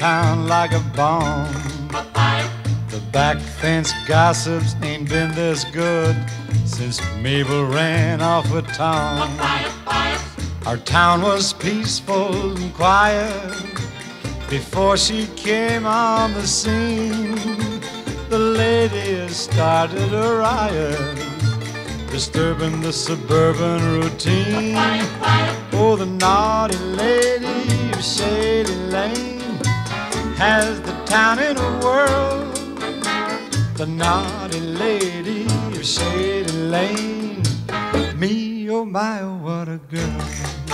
town like a bomb. The back fence gossips ain't been this good since Mabel ran off with Tom. Our town was peaceful and quiet before she came on the scene. The ladies started a riot, disturbing the suburban routine. Oh, the naughty lady of Shady Lane has the town in a whirl. The naughty lady of Shady Lane, me, oh my, oh what a girl.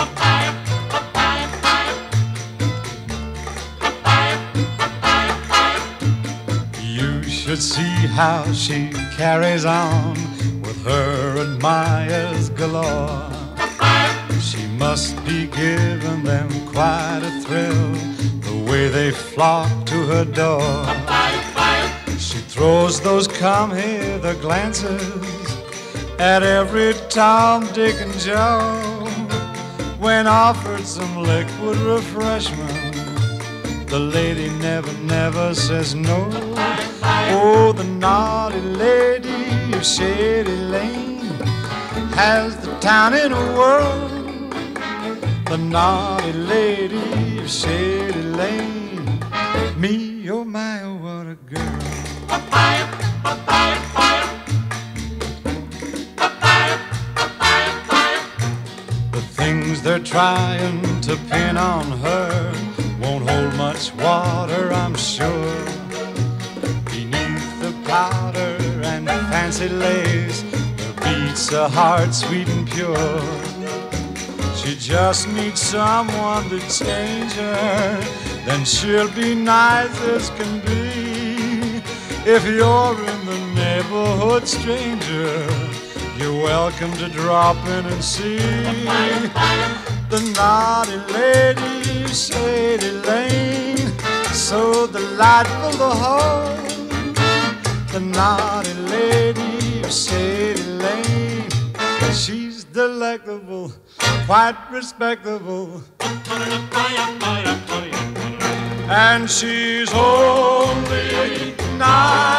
You should see how she carries on with her admirers galore. She must be giving them quite a thrill, the way they flock to her door. She throws those come hither glances at every Tom, Dick, and Joe. When offered some liquid refreshment, the lady never, never says no. Oh, the naughty lady of Shady Lane has the town in a whirl. The naughty lady of Shady Lane, me, oh my, oh what a girl. The things they're trying to pin on her won't hold much water, I'm sure. Beneath the powder and fancy lace, there beats a heart sweet and pure. She just needs someone to change her, then she'll be nice as can be. If you're in the neighborhood, stranger, you're welcome to drop in and see the naughty lady of Shady Lane, so delightful to hold. The naughty lady of Shady Lane, she's delectable, quite respectable, and she's only 9.